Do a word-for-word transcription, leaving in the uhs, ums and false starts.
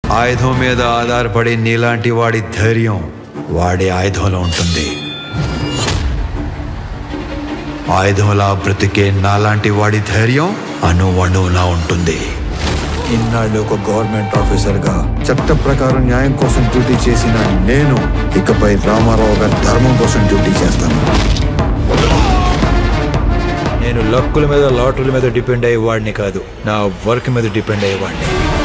ఆయుధం మీద ఆధారపడి నీలాంటి వాడి ధైర్యం వాడి ఆయుధంలో ఉంటుంది. ఆయుధంలా బ్రతికే నాలాంటి వాడి ధైర్యం అణువణువులా ఉంటుంది. ఇన్నాళ్ళు ఒక గవర్నమెంట్ ఆఫీసర్గా చట్ట ప్రకారం న్యాయం కోసం డ్యూటీ చేసిన నేను ఇకపై రామారావు గారి ధర్మం కోసం డ్యూటీ చేస్తాను. నేను లక్కుల మీద లాటరీల మీద డిపెండ్ అయ్యేవాడిని కాదు, నా వర్క్ మీద డిపెండ్ అయ్యేవాడిని.